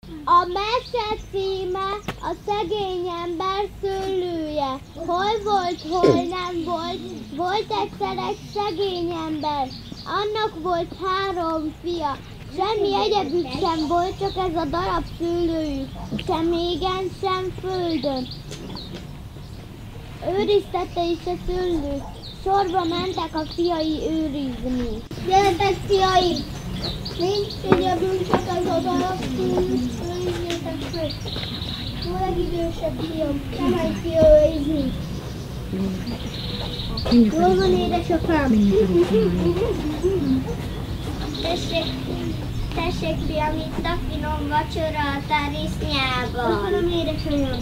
A mese címe a szegény ember szőlője. Hol volt, hol nem volt, volt egyszer egy szegény ember. Annak volt 3 fia. Semmi egyebük sem volt, csak ez a darab szőlőjük. Sem égen, sem földön. Őriztette is a szőlőt. Sorba mentek a fiai őrizni. Gyertek, fiaim! Nincs egyedül, csak ez a darab szőlőt őrizzétek föl. A legidősebb fiam, nem egy fia őrizni. Jól van, édesapám? Tessék, fiam, itt a finom vacsora a tarisznyában. Köszönöm, édesanyám.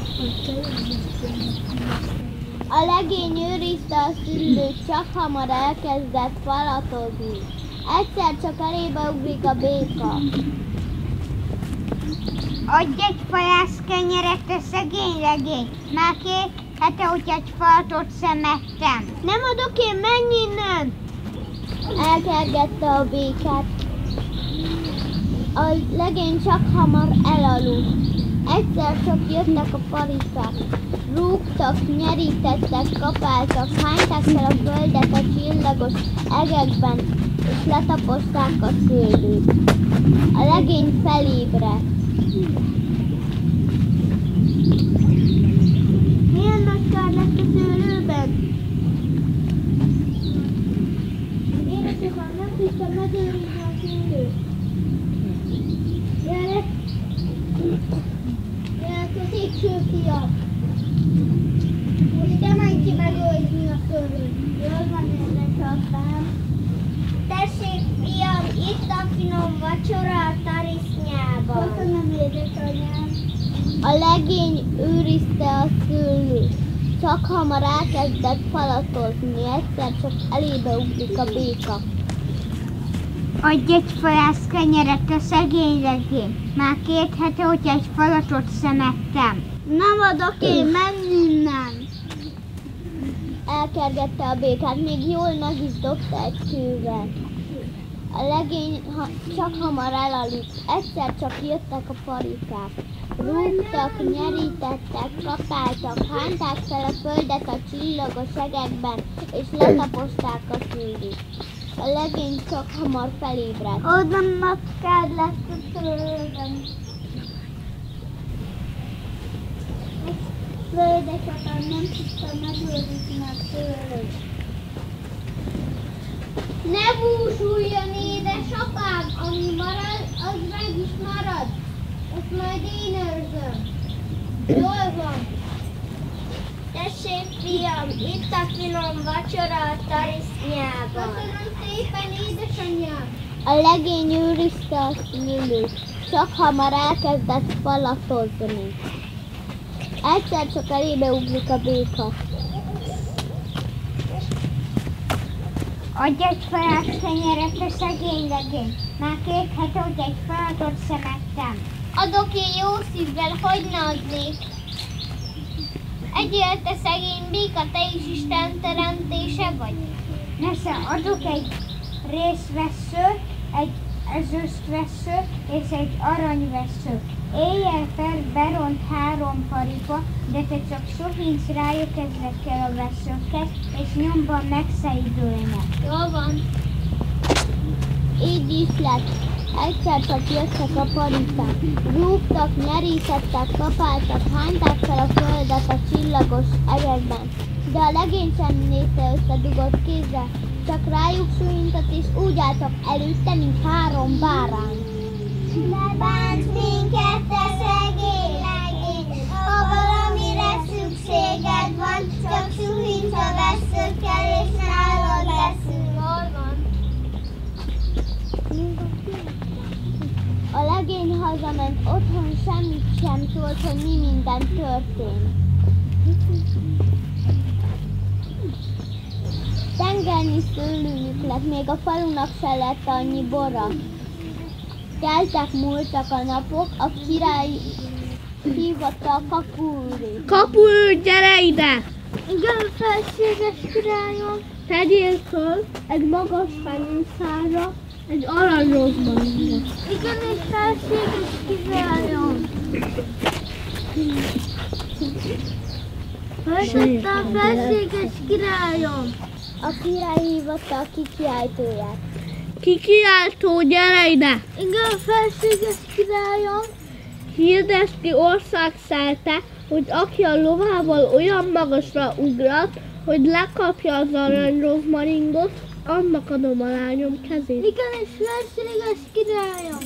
A legény őrizte a szüllőt, csak hamar elkezdett falatozni. Egyszer csak elébe ugrik a béka. Adj egy fajász kenyeret a szegény legény. Már 2 hete, hogy egy falatot sem ettem. Nem adok én, menj innen! Elkergette a békát. A legény csak hamar elaludt. Egyszer csak jöttek a parikák. Rúgtak, nyerítettek, kapáltak, hányták fel a földet a csillagos egekben, és letaposták a szőlőt. A legény felébredt. Milyen nagy kár lett a szőlőben? Édesapám, nem tudtam megőrizni a szőlőt. Gyerek! Középső fiam! Most te menj ki megőrizni a szőlőt. Jól van, édesapám. Tessék, fiam, itt a finom vacsora a tarisznyában. Köszönöm, édesanyám. A legény őrizte a szőlőt. Csak hamar elkezdett falatozni, egyszer csak elébe ugrik a béka. Adj egy fajász kenyeret a szegény legény. Már 2 hete, hogy egy falatot sem ettem. Nem adok én, menj innen! Elkergette a békát, még jól meg is dobta egy kővel. A legény csak hamar elaludt. Egyszer csak jöttek a parikák. Rúgtak, nyerítettek, kapáltak, hányták fel a földet a csillagos egekben, és letaposták a szőlőt. A legény csak hamar felébredt. Oda napkád lesz a szőlőben. Földesapám, nem tudtam megőrizni a szőlőt. Ne búsuljon, édesapám, ami marad, az meg is marad. Ezt majd én őrzöm. Jól van. Tessék, fiam, itt a finom vacsora a tarisznyában. Köszönöm szépen, édesanyám. A legény őrizte a szőlőt, csak hamar elkezdett falatozni. Egyszer csak elébe ugrik a béka. Adj egy fajász kenyeret a szegény legény. Már 2 hete, hogy egy falatot sem ettem. Adok én jó szívvel, hogy ne adnék. Egyél, te szegény béka, te is Isten teremtése vagy. Nesze, adok egy részvessző, egy ezüstvesző és egy aranyvessző. Éjjel fel beront 3 paripa, de te csak sohincs rájuk ezekkel a vesszőkkel, és nyomban megszeidülnek. Jól van. Így is lett. Egyszer csak jöttek a parikák. Rúgtak, nyerítettek, kapáltak, hányták fel a földet a csillagos egekben. De a legény sem nézte összedugott kézzel, csak rájuk súlyintott, és úgy álltak előtte, mint 3 bárány. Ne bánts minket, te szegény legény, ha valamire szükséged van, csak súlyints a vesszőkkel, és nálad leszünk. Hol van? A legény hazament, otthon semmit sem szólt, hogy mi minden történt. Tengernyi szőlőjük lett, még a falunak se lett annyi bora. Teltek, múltak a napok, a király hívatta a kapuőrét. Kapuőr, gyere ide! Igen, felséges királyom. Tegyél föl egy magas fenyőszárra, egy aranyrozmarinra. Igen, és felséges királyom. Föltettem felséges királyom. A király hívatta a kikiáltóját. Kikiáltó, gyere ide! Igen, felséges királyom. Hirdesd ki országszerte, hogy aki a lovával olyan magasra ugrat, hogy lekapja az aranyrozmaringot, annak adom a lányom kezét. Igen, és felséges királyom.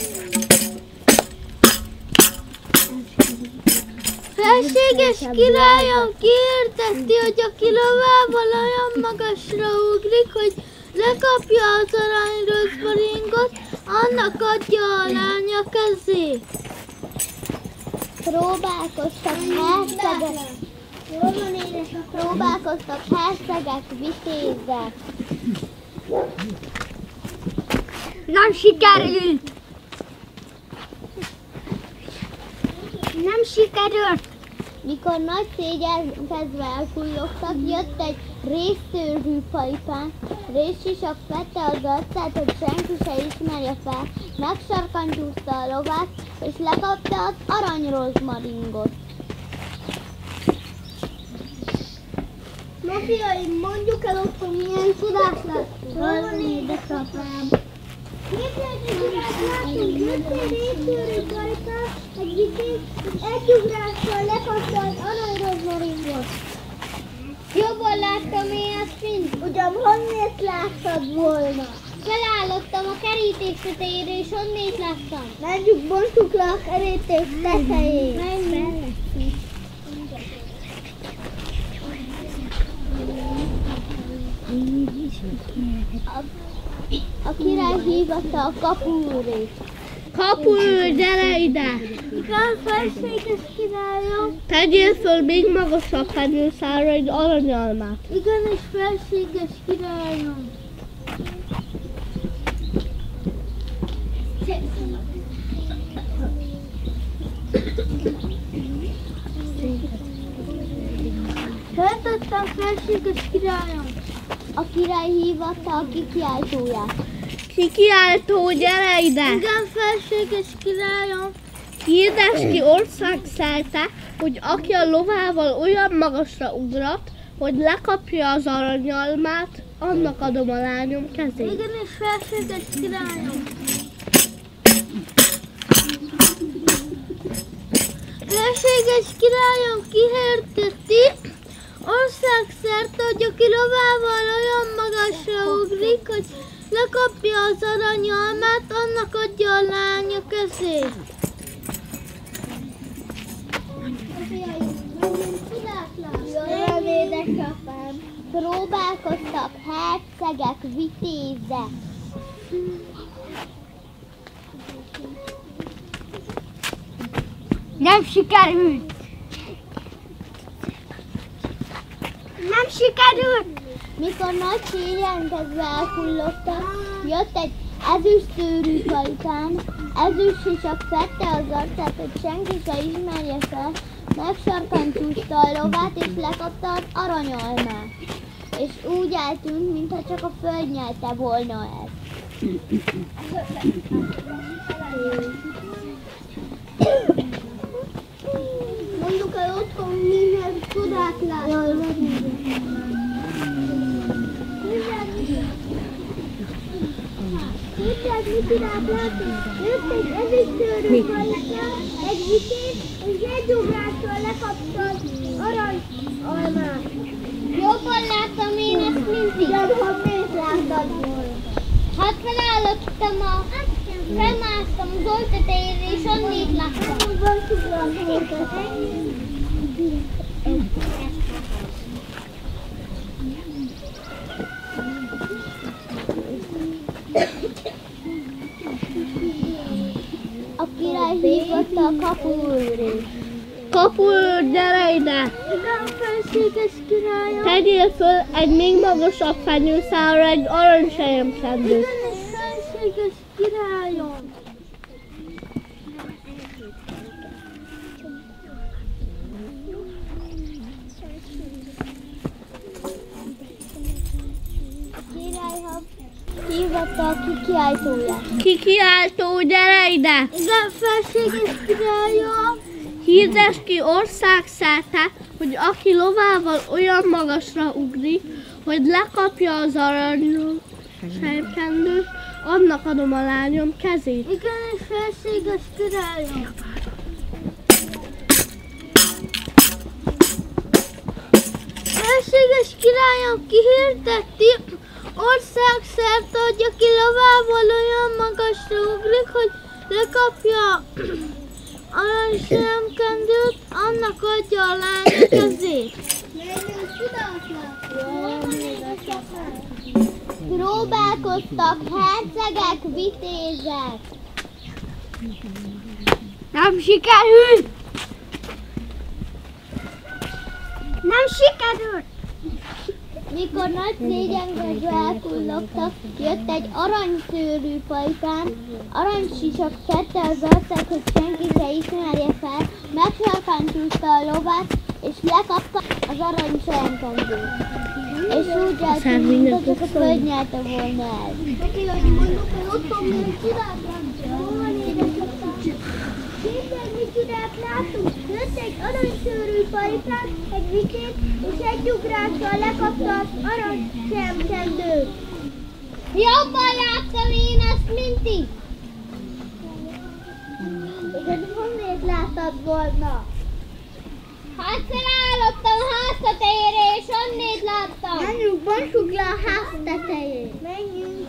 Felséges királyom kihirdeti, hogy aki lovával olyan magasra ugrik, hogy lekapja az aranyrozmaringot, annak adja a lánya kezét. Próbálkoztak hercegek vitézzel. Nem sikerült! Nem sikerült! Mikor nagy szégyenkezve elkullogtak, jött egy rézszőrű pajpán, rézsisak vette az arcát, hogy senki se ismerje fel, megsarkantyúzta a lovát, és lekapta az aranyrozmaringot. Na fiaim, mondjuk el otthon, milyen csodás lesz. Hol van édesapám? Képzeljük, láttunk, jött egy rézszőrű pajpán, egy vitéz, egy ugrással lekapta az aranyrozmaringot. Jobban láttam én ezt, mint ugyan honnét láttad volna? Felállottam a kerítés tetejére, és honnét láttam? Menjünk, bontsuk le a kerítés tetejét. Menjünk. A király hívatta a kapuőrét. Kapuőr, gyere ide! Igen, felséges királyom. Tegyél föl még magasabb fenyőszálra egy aranyalmát. Igen, és felséges királyom. Feltettem, felséges királyom. A király hívatta a kikiáltóját. Kikiáltó, gyere ide! Igen, felséges királyom. Hirdesd ki országszerte, hogy aki a lovával olyan magasra ugrat, hogy lekapja az aranyalmát, annak adom a lányom kezét. Igen, és felséges királyom. Felséges királyom kihirdeti országszerte, hogy aki lovával olyan magasra ugrik, hogy lekapja az aranyalmát, annak adja a lánya kezét. Olyan édesapám. Próbálkoztak hercegek vitézzel. Nem sikerült! Nem sikerült! Mikor nagy szégyenkezve elkullogtak, jött egy ezüstszőrű pajtán, ezüstsisak fette az arcát, hogy senki se ismerje fel, megsarkantyúzta a lovát és lekapta az aranyalmát. És úgy eltűnt, mintha csak a föld nyelte volna el. Mondjuk el otthon, minden csodát láttam. Tudják, mit iránt látom? Jött egy ezüstszőrű pajtán, egy vitéz, és egy ugrással lekapta az aranyalmát. Jobban láttam én ezt, mint ti. Igen, honnét láttad volna? Hát felmásztam az old tetejére, és onnét láttam. A király hívatta a kapuőrét. Kapuőr, gyere ide! Igen, felséges királyom. Tegyél föl egy még magasabb fenyőszálra egy aranyselyemkendőt. Igen, és felséges királyom. Király meglátta a kikiáltóját. Kikiáltó, gyere ide! Igen, felséges királyom! Hirdess ki országszerte, hogy aki lovával olyan magasra ugrik, hogy lekapja az aranyról sejpkendőt, annak adom a lányom kezét. Igen, és felséges királyom! Felséges királyom kihirdeti országszerte, hogy aki lovával olyan magasra ugrik, hogy lekapja aranysemkendőt, annak adja a lánya kezét. Próbálkoztak hercegek, vitézek. Nem sikerült! Nem sikerült! Mikor nagy szégyenkezve elkullogtak, jött egy aranyszőrű pajtán, aranysisak kettel vertek, hogy senki se ismerje fel, megserkantyúzta a lovát, és lekapta az arany semkendőt. És úgy eltűnt, mint hogy csak a föld nyerte volna el. Neki, hogy mondok, hogy ott van még csodáltam. Hol van édesapám? Képzeld, mi csodát látunk. Jött egy aranyszőrű pajtán, egy vitéz, és egy ugrással lekapta az arany semkendőt. Jobban láttam én ezt, mint ti. Igen, honnét láttad volna? Hát felállottam a ház tetejére, és onnét láttam. Menjünk, bontsuk le a ház tetején. Menjünk.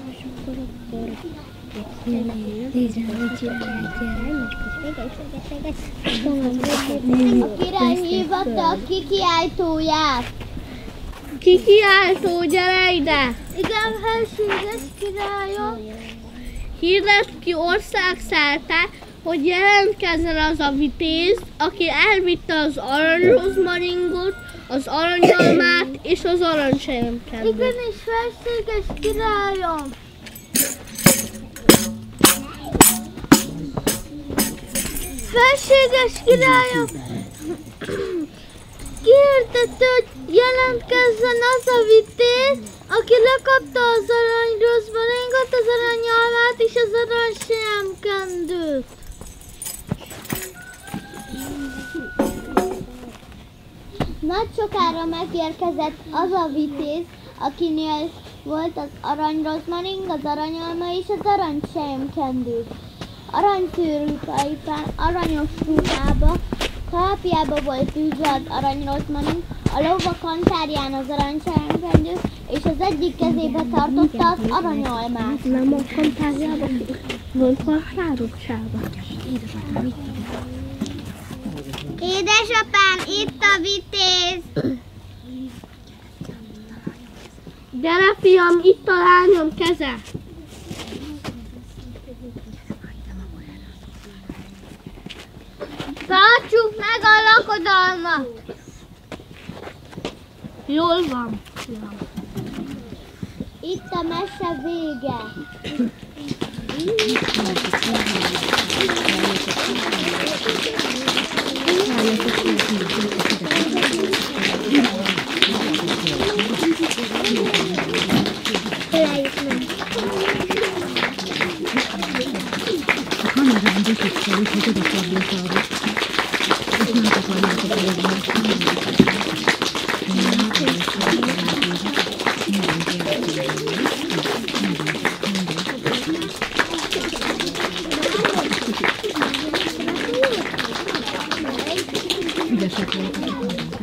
A király hívatta a kikiáltóját. Kikiáltó, gyere ide! Igen, felséges királyom. Hirdess ki országszerte, hogy jelentkezzen az a vitéz, aki elvitte az aranyrozmaringot, az aranyalmát és az aranysejemkendőt. Igen, és felséges királyom. Felséges királyom. Kihirdette, hogy jelentkezzen az a vitéz, aki lekapta az aranyrozmaringot, az aranyalmát és az aranysejemkendőt. Nagy sokára megérkezett az a vitéz, akinél volt az aranyrozmaring, az aranyalma és az aranysejemkendő. Aranyszőrű pajtán, aranyos ruhába, kalapjába volt tűzve az aranyrozmaring, a lova kantárján az aranysejemkendő, és az egyik kezébe tartotta az aranyalmát. Nem a kantárjában, volt a sárokságban. Édesapám, itt a vitéz! Gyere fiam, itt a lányom keze! Tartsuk meg a lakodalmat! Jól van. Itt a mese vége. A kamerán befogta, úgyhogy oda fordult arra. És nem akarnátok ügyesek voltak.